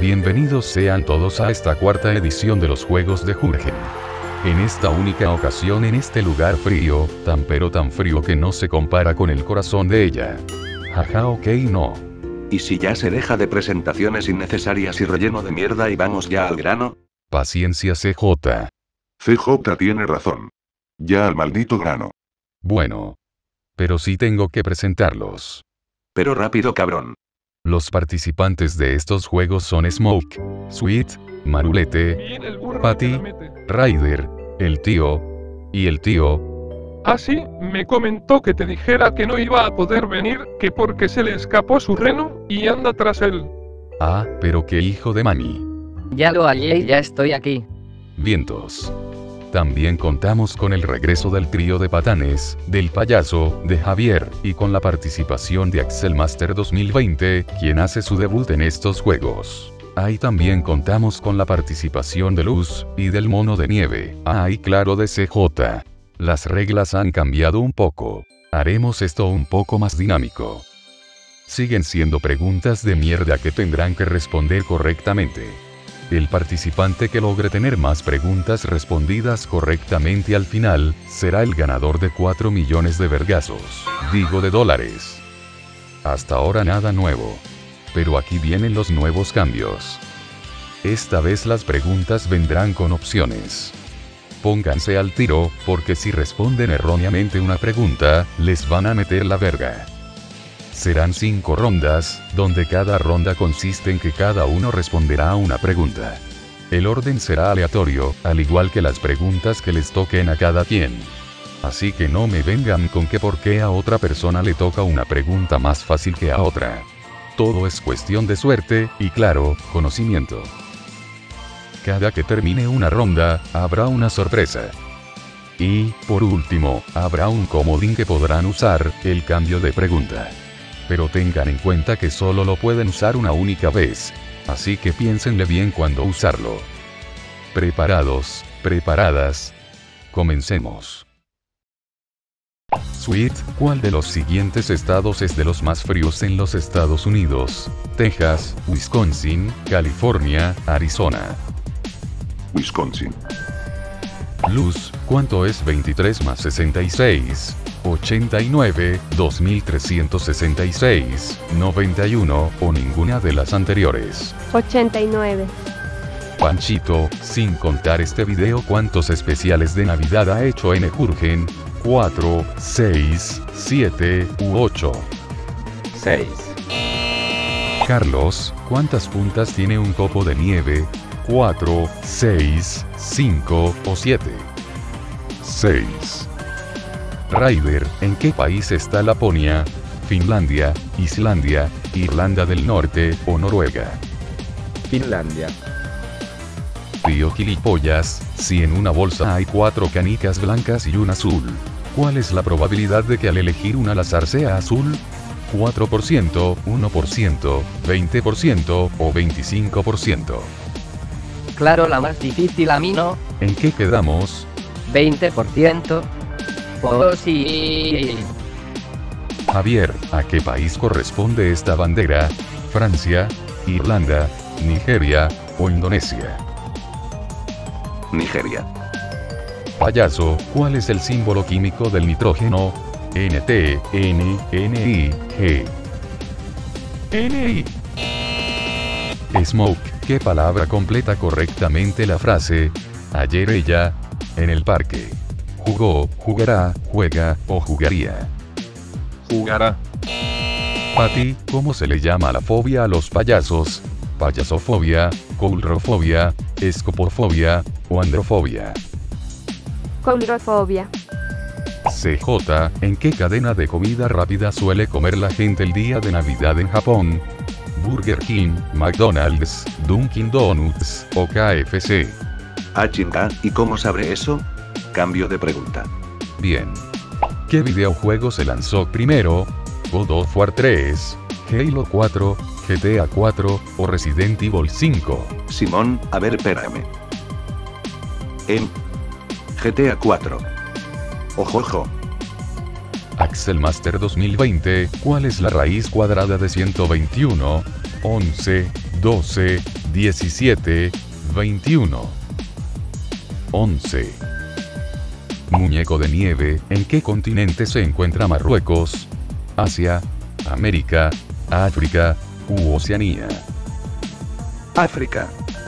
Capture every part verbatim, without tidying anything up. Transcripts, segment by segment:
Bienvenidos sean todos a esta cuarta edición de los Juegos de Jurgen. En esta única ocasión en este lugar frío, tan pero tan frío que no se compara con el corazón de ella. Jaja, ok, no. ¿Y si ya se deja de presentaciones innecesarias y relleno de mierda y vamos ya al grano? Paciencia C J. C J tiene razón. Ya al maldito grano. Bueno. Pero sí tengo que presentarlos. Pero rápido, cabrón. Los participantes de estos juegos son Smoke, Sweet, Marulete, Patty, Ryder, el tío, y el tío. Ah, sí, me comentó que te dijera que no iba a poder venir, que porque se le escapó su reno, y anda tras él. Ah, pero qué hijo de mami. Ya lo hallé y ya estoy aquí. Vientos. También contamos con el regreso del trío de patanes, del payaso, de Javier, y con la participación de Axel Master dos mil veinte, quien hace su debut en estos juegos. Ahí también contamos con la participación de Luz, y del mono de nieve, ah y claro de C J. Las reglas han cambiado un poco. Haremos esto un poco más dinámico. Siguen siendo preguntas de mierda que tendrán que responder correctamente. El participante que logre tener más preguntas respondidas correctamente al final, será el ganador de cuatro millones de vergazos. Digo de dólares. Hasta ahora nada nuevo. Pero aquí vienen los nuevos cambios. Esta vez las preguntas vendrán con opciones. Pónganse al tiro, porque si responden erróneamente una pregunta, les van a meter la verga. Serán cinco rondas, donde cada ronda consiste en que cada uno responderá a una pregunta. El orden será aleatorio, al igual que las preguntas que les toquen a cada quien. Así que no me vengan con que por qué a otra persona le toca una pregunta más fácil que a otra. Todo es cuestión de suerte, y claro, conocimiento. Cada que termine una ronda, habrá una sorpresa. Y, por último, habrá un comodín que podrán usar, el cambio de pregunta. Pero tengan en cuenta que solo lo pueden usar una única vez. Así que piénsenle bien cuando usarlo. ¿Preparados? ¿Preparadas? Comencemos. Sweet, ¿cuál de los siguientes estados es de los más fríos en los Estados Unidos? Texas, Wisconsin, California, Arizona. Wisconsin. Luz, ¿cuánto es veintitrés más sesenta y seis? ochenta y nueve, dos mil trescientos sesenta y seis, noventa y uno, o ninguna de las anteriores. ochenta y nueve. Panchito, sin contar este video, ¿cuántos especiales de Navidad ha hecho N Jurgen? cuatro, seis, siete u ocho. seis. Carlos, ¿cuántas puntas tiene un copo de nieve? cuatro, seis, cinco o siete. seis. Ryder, ¿en qué país está Laponia? ¿Finlandia, Islandia, Irlanda del Norte o Noruega? Finlandia. Tío gilipollas, si en una bolsa hay cuatro canicas blancas y una azul, ¿cuál es la probabilidad de que al elegir una al azar sea azul? ¿cuatro por ciento, uno por ciento, veinte por ciento o veinticinco por ciento? Claro, la más difícil a mí no. ¿En qué quedamos? veinte por ciento. Oh sí. Javier, ¿a qué país corresponde esta bandera? ¿Francia, Irlanda, Nigeria o Indonesia? Nigeria. Payaso, ¿cuál es el símbolo químico del nitrógeno? N T, N, N I, G. N I. Smoke, ¿qué palabra completa correctamente la frase? Ayer ella, en el parque. Jugó, jugará, juega o jugaría. Jugará. Patty, ¿cómo se le llama a la fobia a los payasos? Payasofobia, coulrofobia, escopofobia o androfobia. Coulrofobia. C J, ¿en qué cadena de comida rápida suele comer la gente el día de Navidad en Japón? Burger King, McDonald's, Dunkin' Donuts o K F C. Ah, chinga, ¿y cómo sabré eso? Cambio de pregunta. Bien. ¿Qué videojuego se lanzó primero? God of War tres, Halo cuatro, G T A cuatro o Resident Evil cinco. Simón, a ver, espérame. En G T A cuatro. Ojojo. Axel Master dos mil veinte, ¿cuál es la raíz cuadrada de ciento veintiuno? once, doce, diecisiete, veintiuno. once. Muñeco de nieve, ¿en qué continente se encuentra Marruecos? ¿Asia, América, África u Oceanía? África.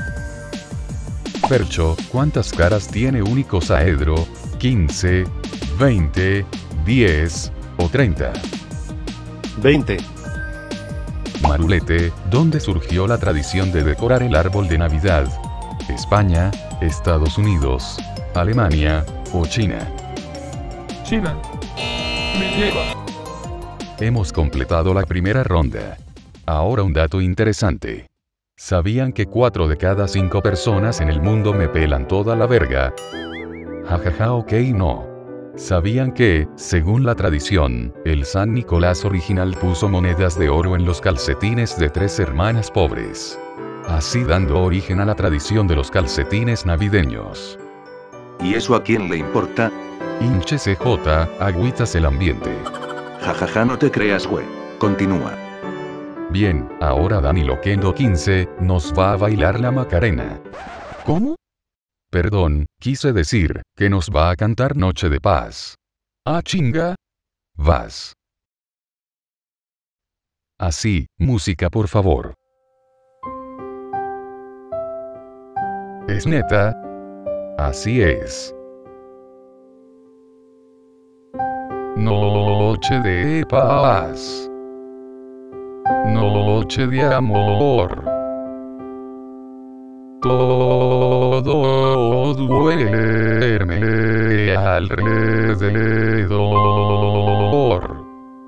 Percho, ¿cuántas caras tiene un icosaedro? quince, veinte, diez o treinta. veinte. Marulete, ¿dónde surgió la tradición de decorar el árbol de Navidad? ¿España, Estados Unidos, Alemania o China? China. Me lleva. Hemos completado la primera ronda. Ahora un dato interesante. ¿Sabían que cuatro de cada cinco personas en el mundo me pelan toda la verga? Jajaja, ok, no. ¿Sabían que, según la tradición, el San Nicolás original puso monedas de oro en los calcetines de tres hermanas pobres? Así dando origen a la tradición de los calcetines navideños. ¿Y eso a quién le importa? Hinche C J, agüitas el ambiente. Jajaja, no te creas, güey. Continúa. Bien, ahora Dani Loquendo quince, nos va a bailar la Macarena. ¿Cómo? Perdón, quise decir, que nos va a cantar Noche de Paz. Ah, chinga. Vas. Así, música por favor. ¿Es neta? Así es. Noche de paz. Noche de amor. Todo duerme alrededor.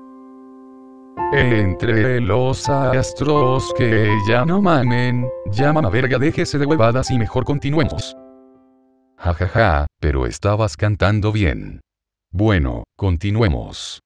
Entre los astros que ya no mamen, ya mamá verga, déjese de huevadas y mejor continuemos. Jajaja, ja, ja, pero estabas cantando bien. Bueno, continuemos.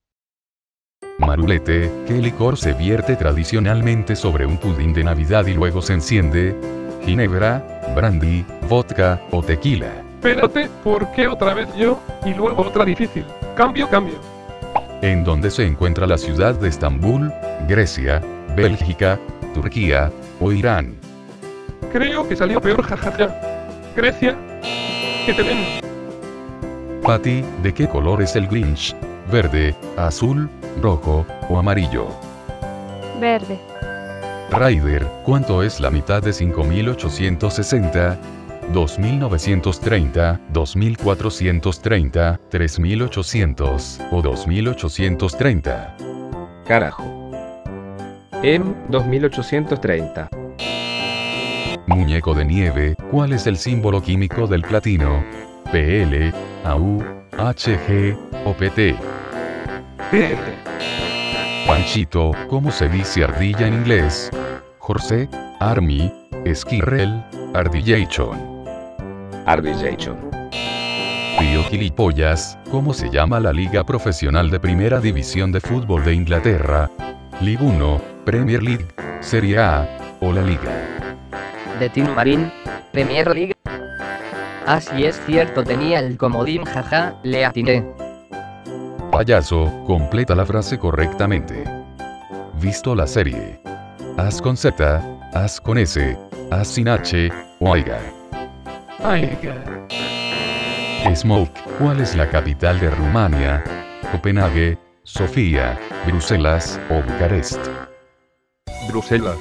Marulete, ¿qué licor se vierte tradicionalmente sobre un pudín de Navidad y luego se enciende? ¿Ginebra, brandy, vodka o tequila? Espérate, ¿por qué otra vez yo? Y luego otra difícil. Cambio, cambio. ¿En dónde se encuentra la ciudad de Estambul, Grecia, Bélgica, Turquía o Irán? Creo que salió peor, jajaja. Grecia. ¿Qué te ven? Patty, ¿de qué color es el Grinch? ¿Verde, azul, rojo o amarillo? Verde. Ryder, ¿cuánto es la mitad de cinco mil ochocientos sesenta? dos mil novecientos treinta, dos mil cuatrocientos treinta, tres mil ochocientos o dos mil ochocientos treinta. Carajo. En dos mil ochocientos treinta. Muñeco de nieve, ¿cuál es el símbolo químico del platino? P L, A U, H G o P T. P L. Panchito, ¿cómo se dice ardilla en inglés? Jorge, Army, Esquirrel, Ardillation. Ardillation. Tío Gilipollas, ¿cómo se llama la liga profesional de primera división de fútbol de Inglaterra? Liga uno, Premier League, Serie A o la Liga. De Team Marine, Premier League. Así es cierto, tenía el comodín, jaja, le atiné. Payaso, completa la frase correctamente. Visto la serie. As con Z, As con S, As sin H, o Aiga. Aiga. Smoke, ¿cuál es la capital de Rumania? Copenhague, Sofía, Bruselas o Bucarest. Bruselas.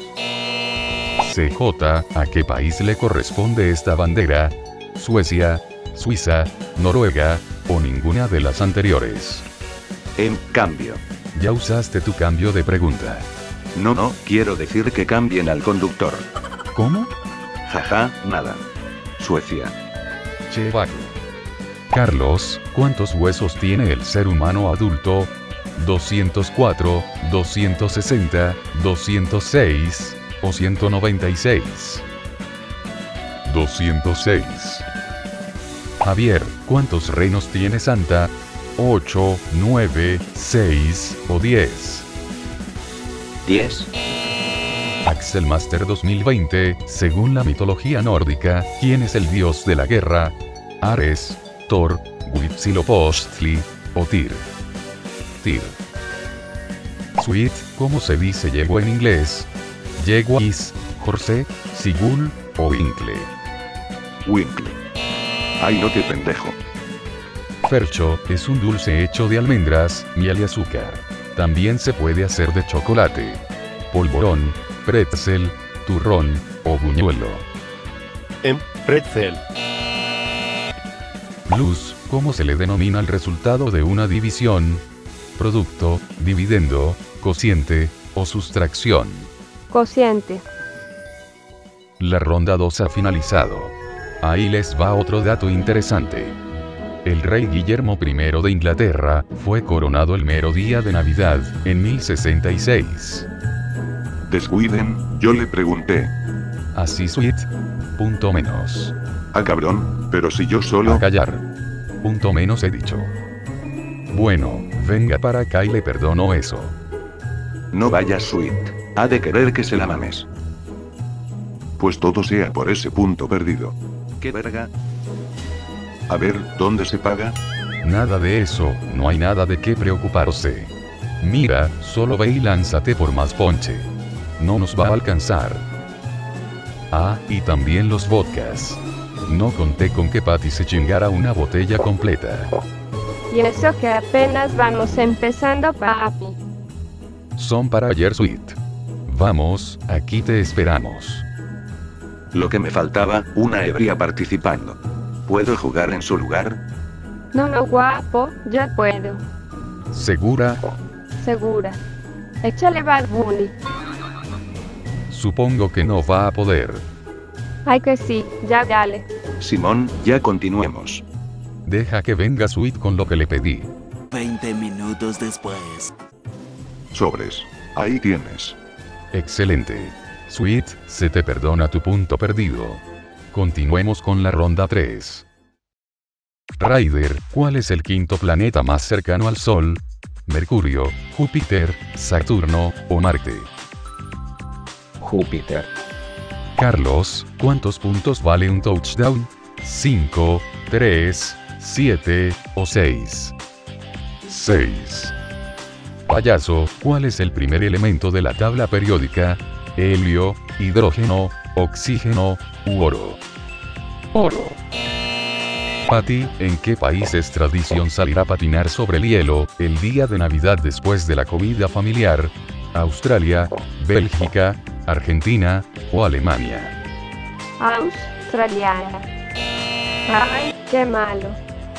C J, ¿a qué país le corresponde esta bandera? Suecia, Suiza, Noruega o ninguna de las anteriores. En cambio. Ya usaste tu cambio de pregunta. No, no, quiero decir que cambien al conductor. ¿Cómo? Jaja, nada. Suecia. Che vago. Carlos, ¿cuántos huesos tiene el ser humano adulto? ¿doscientos cuatro, doscientos sesenta, doscientos seis o ciento noventa y seis? doscientos seis. Javier, ¿cuántos reinos tiene Santa? ocho, nueve, seis o diez. diez. Axel Master dos mil veinte, según la mitología nórdica, ¿quién es el dios de la guerra? Ares, Thor, Huitzilopochtli o Tyr. Tyr. Sweet, ¿cómo se dice yegua en inglés? Yegua is por C, Sigul, o Winkle. Winkle. Ay, no, qué pendejo. Fercho es un dulce hecho de almendras, miel y azúcar. También se puede hacer de chocolate, polvorón, pretzel, turrón o buñuelo. M. Pretzel. Luz, ¿cómo se le denomina el resultado de una división? Producto, dividendo, cociente o sustracción. Cociente. La ronda dos ha finalizado. Ahí les va otro dato interesante. El rey Guillermo primero de Inglaterra fue coronado el mero día de Navidad, en mil sesenta y seis. Descuiden, yo le pregunté. Así sweet. Punto menos. Ah, cabrón, pero si yo solo... A callar. Punto menos he dicho. Bueno, venga para acá y le perdono eso. No vayas, Sweet. Ha de querer que se la mames. Pues todo sea por ese punto perdido. ¿Qué verga? A ver, ¿dónde se paga? Nada de eso, no hay nada de qué preocuparse. Mira, solo ve y lánzate por más ponche. No nos va a alcanzar. Ah, y también los vodkas. No conté con que Patty se chingara una botella completa. Y eso que apenas vamos empezando, papi. Son para ayer, Sweet. Vamos, aquí te esperamos. Lo que me faltaba, una ebria participando. ¿Puedo jugar en su lugar? No, no, guapo, ya puedo. ¿Segura? Segura. Échale Bad Bunny. Supongo que no va a poder. Ay que sí, ya dale. Simón, ya continuemos. Deja que venga Sweet con lo que le pedí. veinte minutos después. Sobres. Ahí tienes. Excelente. Sweet, se te perdona tu punto perdido. Continuemos con la ronda tres. Ryder, ¿cuál es el quinto planeta más cercano al Sol? ¿Mercurio, Júpiter, Saturno o Marte? Júpiter. Carlos, ¿cuántos puntos vale un touchdown? ¿cinco, tres, siete o seis? seis. Payaso, ¿cuál es el primer elemento de la tabla periódica? Helio, hidrógeno, oxígeno u oro. Oro. Patty, ¿en qué país es tradición salir a patinar sobre el hielo el día de Navidad después de la comida familiar? ¿Australia, Bélgica, Argentina o Alemania? Australiana. Ay, qué malo.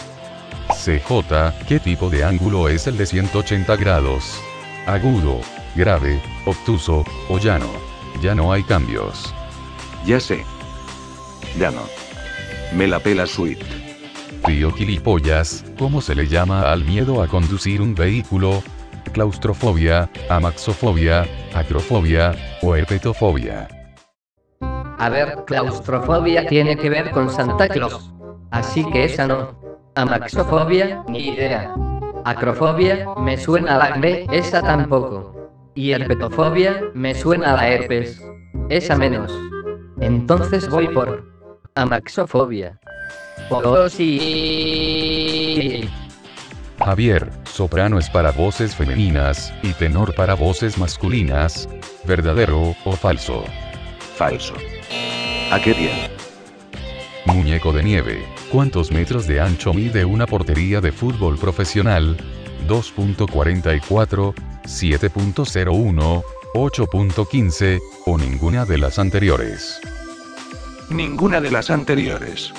C J, ¿qué tipo de ángulo es el de ciento ochenta grados? Agudo, grave, obtuso o llano. Ya no hay cambios. Ya sé. Ya no. Me la pela, Sweet. Tío Gilipollas, ¿cómo se le llama al miedo a conducir un vehículo? Claustrofobia, amaxofobia, acrofobia o herpetofobia. A ver, claustrofobia tiene que ver con Santa Claus. Así que esa no. Amaxofobia, ni idea. Acrofobia, me suena a la acné, esa tampoco. Y herpetofobia, me suena a la herpes. Esa menos. Entonces voy por amaxofobia. Oh sí. Javier, soprano es para voces femeninas y tenor para voces masculinas. ¿Verdadero o falso? Falso. ¿A qué bien? Muñeco de nieve, ¿cuántos metros de ancho mide una portería de fútbol profesional? dos punto cuarenta y cuatro, siete punto cero uno, ocho punto quince o ninguna de las anteriores. Ninguna de las anteriores.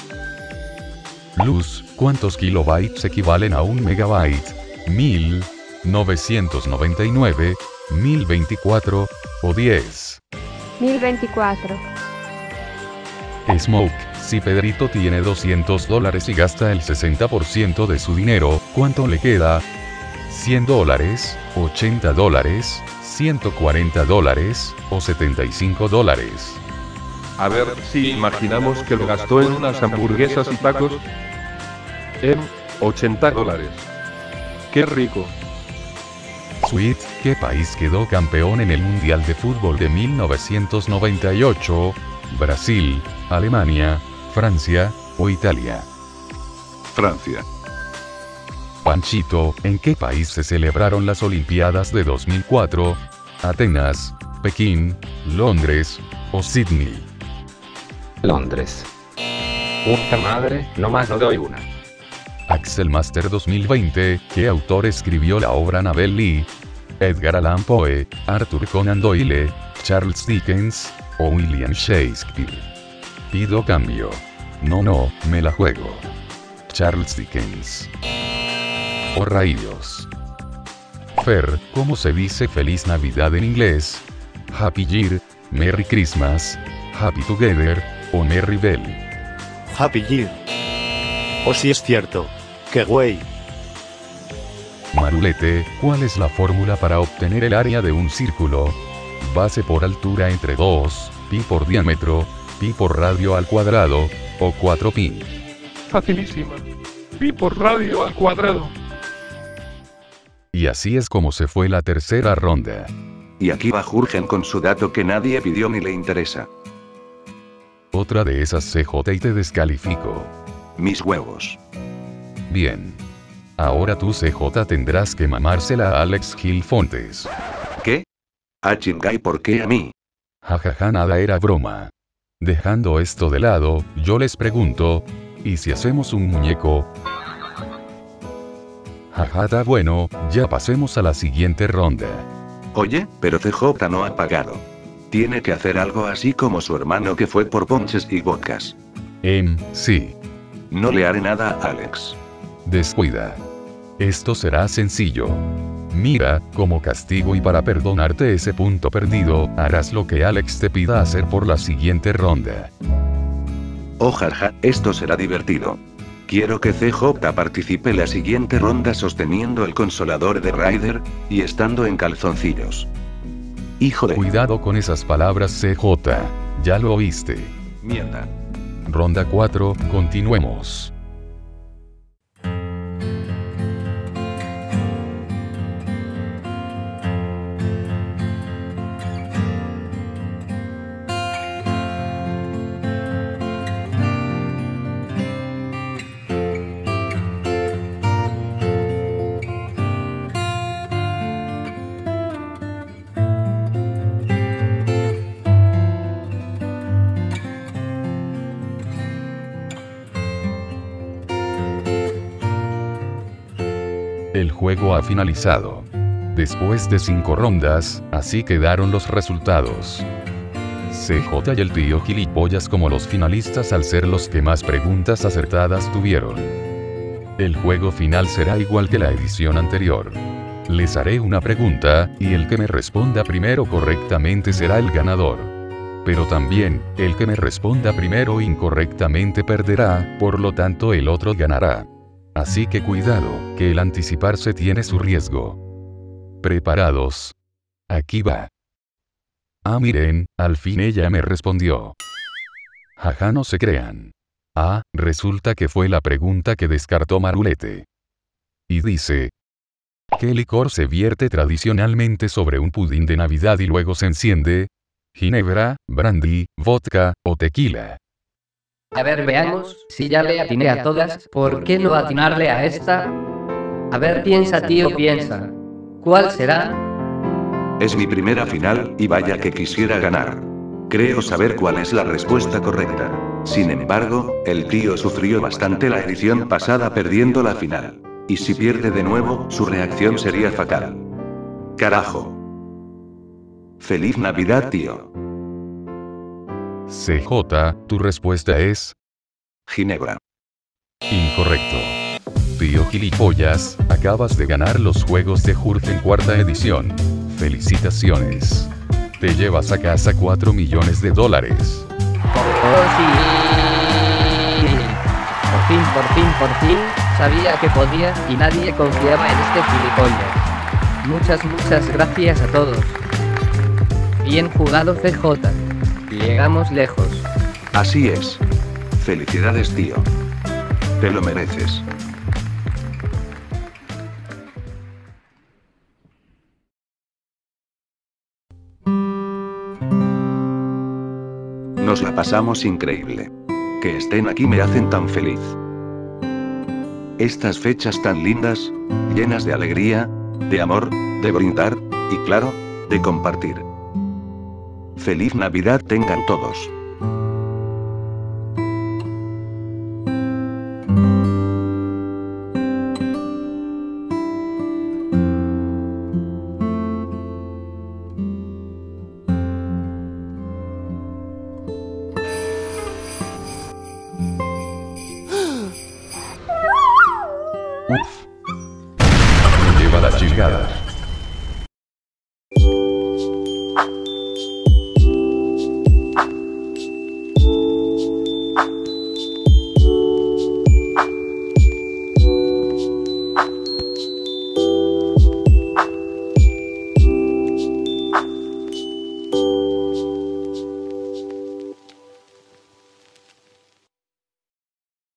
Luz, ¿cuántos kilobytes equivalen a un megabyte? ¿mil, novecientos noventa y nueve, mil veinticuatro o diez? mil veinticuatro. Smoke, si Pedrito tiene doscientos dólares y gasta el sesenta por ciento de su dinero, ¿cuánto le queda? ¿cien dólares, ochenta dólares, ciento cuarenta dólares o setenta y cinco dólares? A ver si imaginamos que lo gastó en unas hamburguesas y tacos en ochenta dólares. ¡Qué rico! Sweet, ¿qué país quedó campeón en el Mundial de Fútbol de mil novecientos noventa y ocho? ¿Brasil, Alemania, Francia o Italia? Francia. Panchito, ¿en qué país se celebraron las Olimpiadas de dos mil cuatro? ¿Atenas, Pekín, Londres o Sydney? Londres. Puta madre, no más no doy una. Axel Master dos mil veinte, ¿qué autor escribió la obra Annabel Lee? Edgar Allan Poe, Arthur Conan Doyle, Charles Dickens, o William Shakespeare. Pido cambio. No, no, me la juego. Charles Dickens. Oh rayos. Fer, ¿cómo se dice feliz Navidad en inglés? Happy Year, Merry Christmas, Happy Together, o Merry Bell. Happy Year. O si es cierto. ¡Qué güey! Marulete, ¿cuál es la fórmula para obtener el área de un círculo? Base por altura entre dos, pi por diámetro, pi por radio al cuadrado, o cuatro pi. Facilísima. Pi por radio al cuadrado. Y así es como se fue la tercera ronda. Y aquí va Jurgen con su dato que nadie pidió ni le interesa. Otra de esas C J y te descalifico. Mis huevos. Bien. Ahora tú C J tendrás que mamársela a Alex Gil Fontes. ¿Qué? Ah chingay, ¿por qué a mí? Jajaja, nada, era broma. Dejando esto de lado, yo les pregunto, ¿y si hacemos un muñeco? Jajaja, bueno, ya pasemos a la siguiente ronda. Oye, pero C J no ha pagado. Tiene que hacer algo así como su hermano que fue por ponches y vodkas. Em, sí. No le haré nada a Alex. Descuida. Esto será sencillo. Mira, como castigo y para perdonarte ese punto perdido, harás lo que Alex te pida hacer por la siguiente ronda. Oh jaja, esto será divertido. Quiero que C J participe en la siguiente ronda sosteniendo el consolador de Ryder, y estando en calzoncillos. Hijo de... Cuidado con esas palabras C J. Ya lo oíste. Mierda. Ronda cuatro, continuemos. El juego ha finalizado. Después de cinco rondas, así quedaron los resultados. C J y el tío gilipollas como los finalistas al ser los que más preguntas acertadas tuvieron. El juego final será igual que la edición anterior. Les haré una pregunta, y el que me responda primero correctamente será el ganador. Pero también, el que me responda primero incorrectamente perderá, por lo tanto el otro ganará. Así que cuidado, que el anticiparse tiene su riesgo. ¿Preparados? Aquí va. Ah, miren, al fin ella me respondió. Jaja, no se crean. Ah, resulta que fue la pregunta que descartó Marulete. Y dice: ¿qué licor se vierte tradicionalmente sobre un pudín de Navidad y luego se enciende? ¿Ginebra, brandy, vodka o tequila? A ver, veamos, si ya le atiné a todas, ¿por qué no atinarle a esta? A ver, piensa tío, piensa. ¿Cuál será? Es mi primera final, y vaya que quisiera ganar. Creo saber cuál es la respuesta correcta. Sin embargo, el tío sufrió bastante la edición pasada perdiendo la final. Y si pierde de nuevo, su reacción sería fatal. Carajo. ¡Feliz Navidad, tío! C J, tu respuesta es... Ginebra. Incorrecto. Tío gilipollas, acabas de ganar los juegos de Jurgen cuarta edición. Felicitaciones. Te llevas a casa cuatro millones de dólares. Oh, sí. Por fin, por fin, por fin, sabía que podía, y nadie confiaba en este gilipollas. Muchas, muchas gracias a todos. Bien jugado C J. Llegamos lejos. Así es. Felicidades, tío. Te lo mereces. Nos la pasamos increíble. Que estén aquí me hacen tan feliz. Estas fechas tan lindas, llenas de alegría, de amor, de brindar, y claro, de compartir. Feliz Navidad tengan todos. Uf. Me lleva la chingada.